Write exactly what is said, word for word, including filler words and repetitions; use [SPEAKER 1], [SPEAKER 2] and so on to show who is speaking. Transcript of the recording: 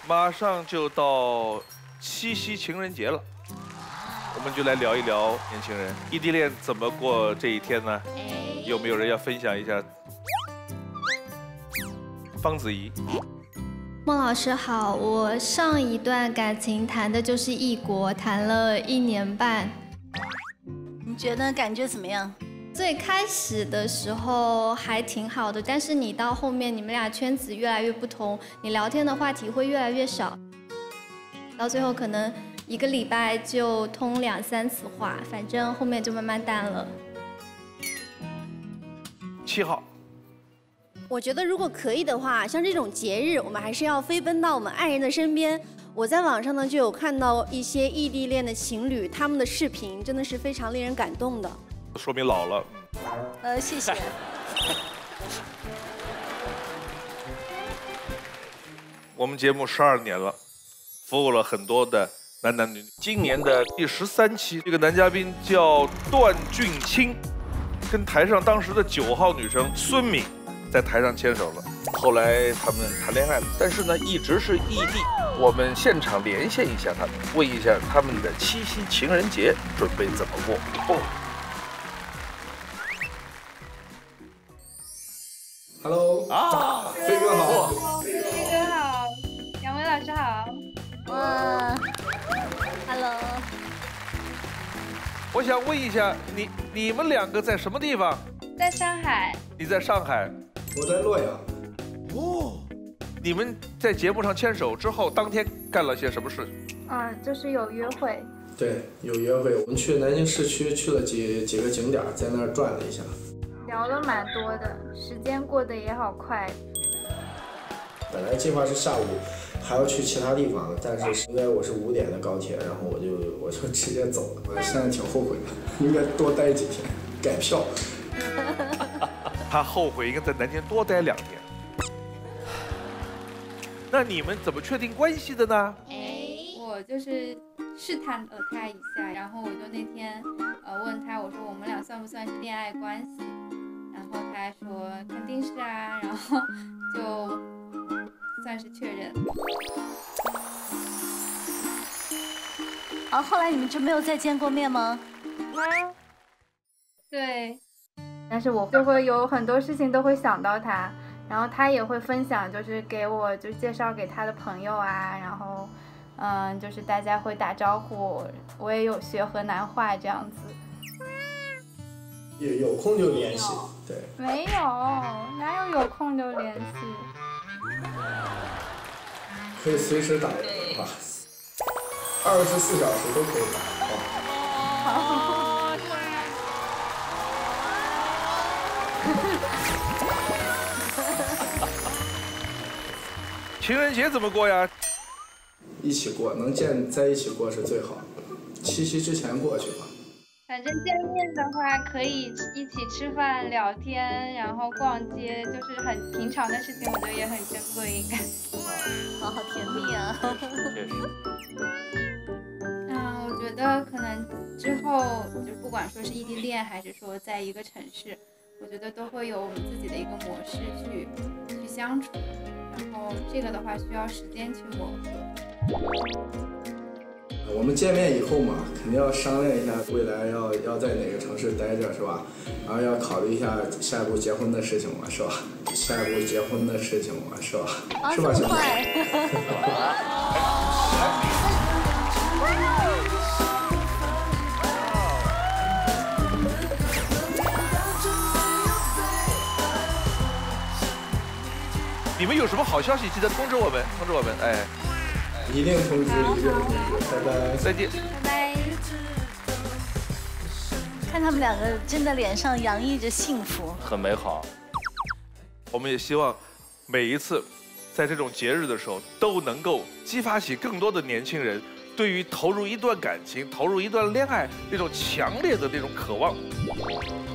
[SPEAKER 1] 马上就到七夕情人节了，我们就来聊一聊年轻人异地恋怎么过这一天呢？有没有人要分享一下？方子怡，
[SPEAKER 2] 孟老师好，我上一段感情谈的就是异国，谈了一年半。
[SPEAKER 3] 你觉得感觉怎么样？
[SPEAKER 2] 最开始的时候还挺好的，但是你到后面你们俩圈子越来越不同，你聊天的话题会越来越少，到最后可能一个礼拜就通两三次话，反正后面就慢慢淡了。
[SPEAKER 1] 七号，
[SPEAKER 4] 我觉得如果可以的话，像这种节日，我们还是要飞奔到我们爱人的身边。我在网上呢就有看到一些异地恋的情侣，他们的视频真的是非常令人感动的。
[SPEAKER 1] 说明老了。
[SPEAKER 3] 呃，谢谢。
[SPEAKER 1] 我们节目十二年了，服务了很多的男男女女。今年的第十三期，这个男嘉宾叫段俊清，跟台上当时的九号女生孙敏在台上牵手了。后来他们谈恋爱了，但是呢一直是异地。我们现场连线一下他们，问一下他们的七夕情人节准备怎么过。哦
[SPEAKER 5] Hello 啊，飞哥好，
[SPEAKER 6] 飞哥好，两位老师好。
[SPEAKER 3] 哇 ，Hello。
[SPEAKER 1] 我想问一下，你你们两个在什么地方？
[SPEAKER 6] 在上海。
[SPEAKER 1] 你在上海。
[SPEAKER 5] 我在洛阳。
[SPEAKER 1] 哦，你们在节目上牵手之后，当天干了些什么事？
[SPEAKER 6] 嗯，就是有约会。
[SPEAKER 5] 对，有约会。我们去南京市区去了几几个景点，在那儿转了一下。
[SPEAKER 6] 聊了蛮多的，时间过得也好快。
[SPEAKER 5] 本来计划是下午还要去其他地方的，但是因为我是五点的高铁，然后我就我就直接走了。我现在挺后悔的，应该多待几天，改票。
[SPEAKER 1] 他后悔应该在南京多待两天。那你们怎么确定关系的呢？
[SPEAKER 6] 哎，我就是试探了他一下，然后我就那天呃问他，我说我们俩算不算是恋爱关系？ 然后他还说肯定是啊，然后就算是确认。
[SPEAKER 3] 好，后来你们就没有再见过面吗？
[SPEAKER 6] 啊，对，但是我就会有很多事情都会想到他，然后他也会分享，就是给我就介绍给他的朋友啊，然后嗯，就是大家会打招呼，我也有学河南话这样子。
[SPEAKER 5] 有有空就联系，对。
[SPEAKER 6] 没有，哪有有空就联系？
[SPEAKER 5] 可以随时打电话，二十四小时都可以打。
[SPEAKER 6] 好。
[SPEAKER 1] 情人节怎么过呀？
[SPEAKER 5] 一起过，能见在一起过是最好的。七夕之前过去吧。
[SPEAKER 6] 反正见面的话，可以一起吃饭、聊天，然后逛街，就是很平常的事情，我觉得也很珍贵，应该。
[SPEAKER 3] 好好甜蜜啊！
[SPEAKER 6] 嗯，我觉得可能之后就不管说是异地恋，还是说在一个城市，我觉得都会有我们自己的一个模式去去相处，然后这个的话需要时间去磨合。
[SPEAKER 5] 我们见面以后嘛，肯定要商量一下未来要要在哪个城市待着，是吧？然后要考虑一下下一步结婚的事情嘛，是吧？下一步结婚的事情嘛，是吧？
[SPEAKER 3] 啊，
[SPEAKER 5] 是吧，
[SPEAKER 3] 这么快？
[SPEAKER 1] 你们有什么好消息，记得通知我们，通知我们，哎。
[SPEAKER 5] 一定通知，一定通知，拜拜，
[SPEAKER 1] 再见，
[SPEAKER 6] 拜拜。
[SPEAKER 3] 看他们两个真的脸上洋溢着幸福，
[SPEAKER 1] 很美好。我们也希望每一次在这种节日的时候，都能够激发起更多的年轻人对于投入一段感情、投入一段恋爱那种强烈的那种渴望。